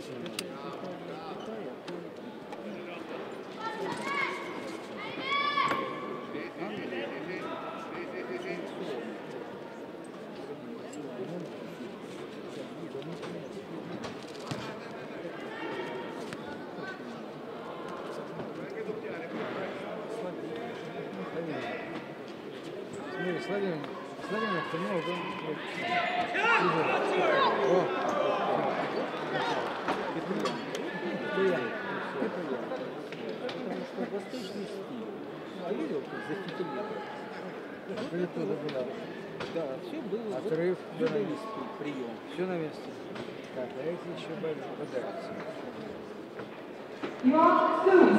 Славян автомобиль, восточный стиль. А видел, как зафитилировано? Да, все было. Отрыв, все на месте. Прием. Все на месте. Так, а эти еще подаются.